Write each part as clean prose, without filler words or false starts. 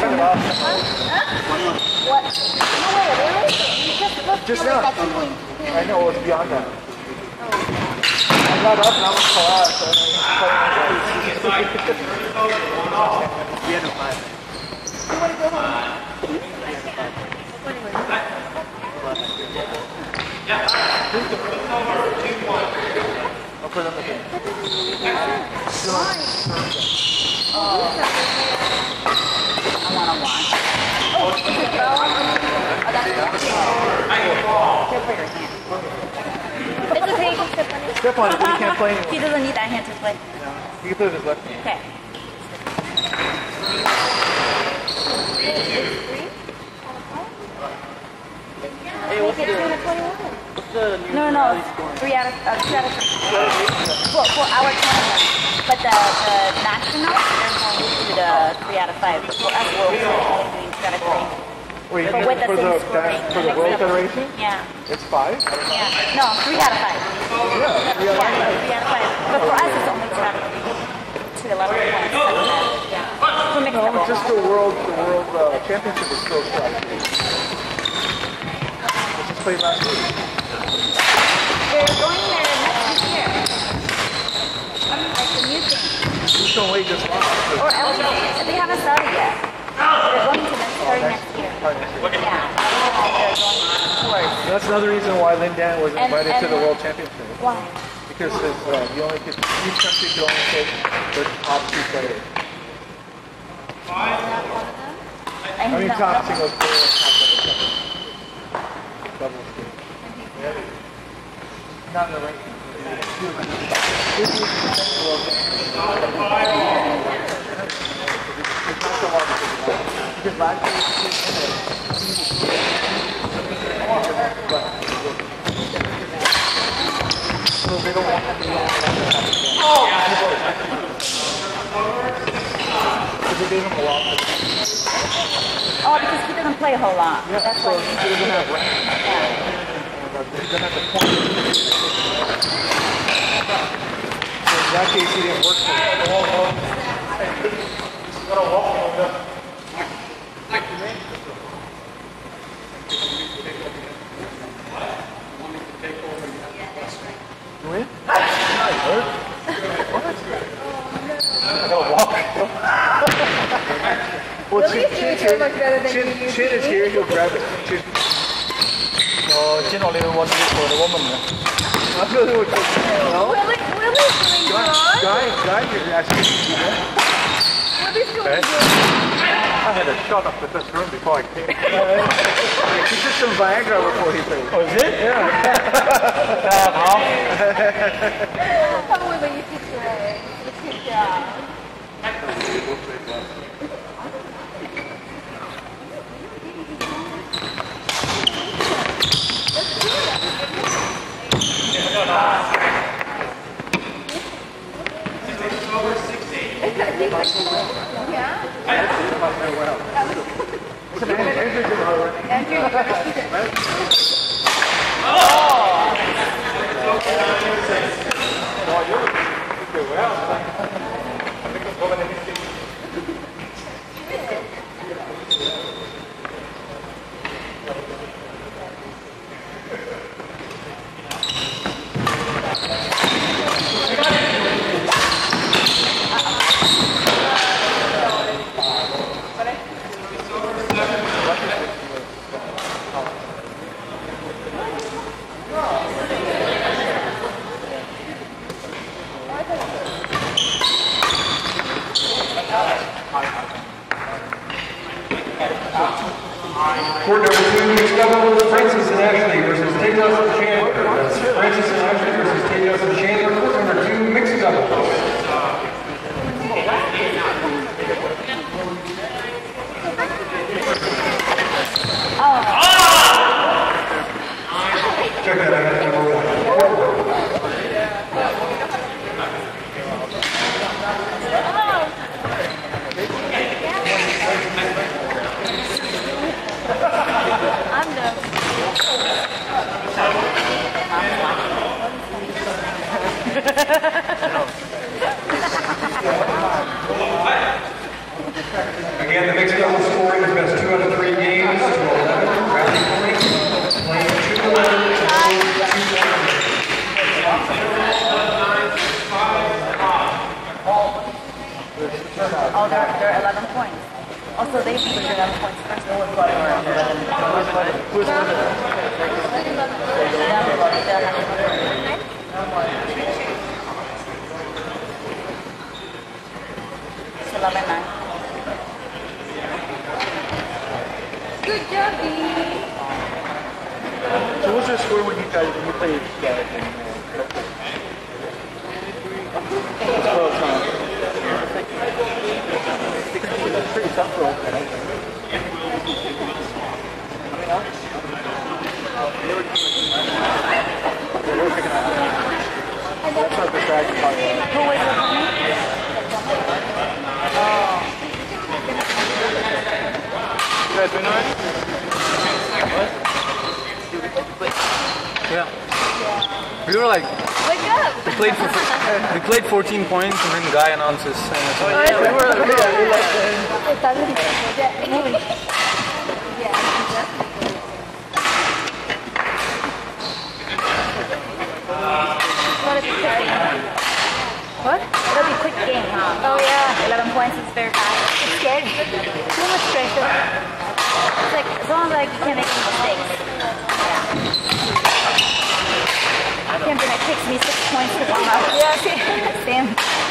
What? No way, really? You just now. like that 2.2. I know, it's beyond that. I got up and I was caught, so I was we had a 5. You want to go home? I'll put it on the thing. I want to watch. Oh, is it girl? Oh, that's He'll put her hand. It's okay, you can step on it. Step on it, but he can't play anymore. He doesn't need that hand to play. No, he can play with his left hand. Okay. Hey, what's the new No. 3 out of 3. For our tournament. But the national, they're going to the 3 out of 5. For us, we're only doing 3 out of 3. Wait, But with the same scoring. for the World Federation? Yeah. It's 5? Yeah. No, 3 out of 5. Yeah, 3 out of 5. 3 out of 5. But for us, it's only 2 out of 3. To 11 points. Yeah. For mixed No, double. just the world championship is still stuck. Let's just play last week. They're going there next year. Like the new thing. Just don't wait this long. Or else they haven't started yet. They're going to start next year. Yeah. I don't know how they're going towards. That's another reason why Lin Dan was invited to the World Championship. Why? Because each country could only take the top 2 players. I mean top singles player and top double player. Yeah. Not in the ranking. Because last year so they don't want to be because they gave him a lot. Oh, because he doesn't play a whole lot. Yeah, that's so why he doesn't have rank. Yeah. He doesn't have the point. So in that case, he didn't work for it. You in? I gotta walk. Well, Chin is here, he'll grab it. Chin. Chin only wants to for the woman. I'm the one. No? Willie's doing good. Guy is actually. Willie's doing good. I had a shot up at this room before I came. He took some Viagra before he played. Oh, is it? Yeah. Oh, Willie, you did great. Good job. Court number 2, mixed doubles, Francis and Ashley versus Taylor and Chandler. That's Francis and Ashley versus Taylor and Chandler. Court number 2, mixed doubles. Check that out. I'm the... Again, the mixed doubles score. started his best 2 out of 3 games to 11 rally points, playing 2-11 and 2-11. Oh, they're 11 points. Also, they beat you 11 points first. It's 11-9. Good job, B. So what's your score when you played that? That's pretty tough for us. That's not the drag part. Who was it? You guys win already? What? Yeah. We were like, Wake up! we played 14 points and then Guy announces. What is it? What? It'll be a quick game, huh? Oh yeah. 11 points is very fast. It's scary. Too much pressure. It's like, as long as like, you can't make any mistakes. Yeah. Can't be like, it takes me 6 points to warm up. Yeah, Same.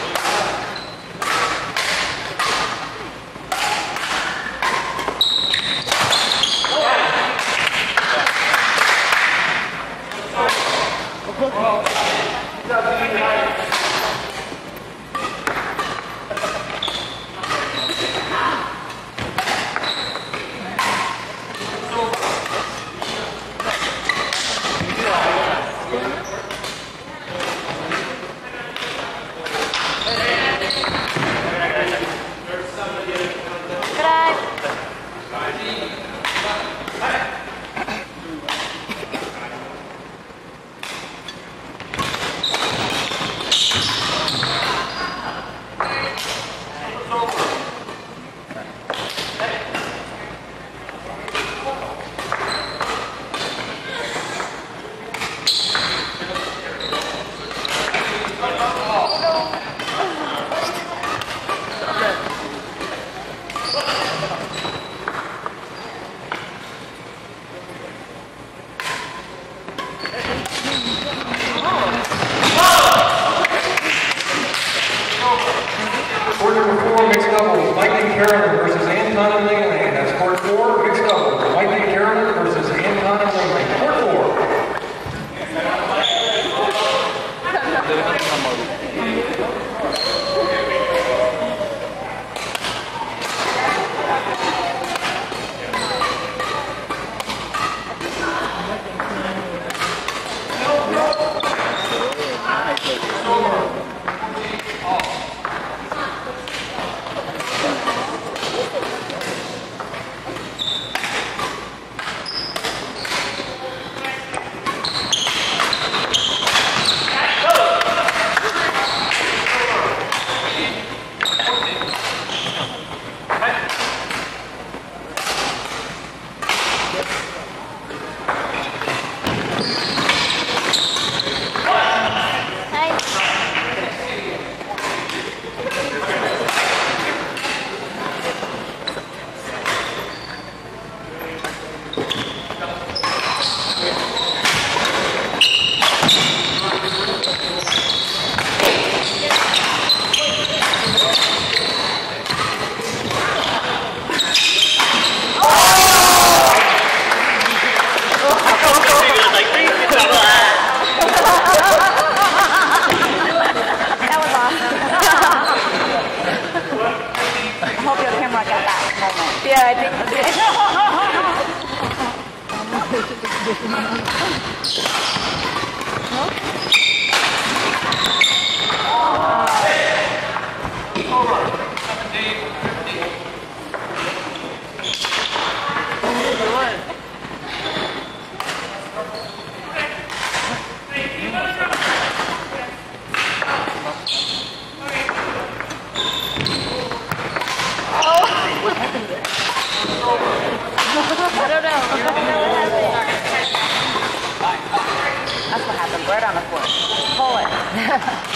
Court number 4, mixed doubles, Mike and Carolyn versus Anton and Leland. That's court 4, mixed doubles, Mike and Carolyn versus Anton and Leland. Court 4. on the floor. Pull it.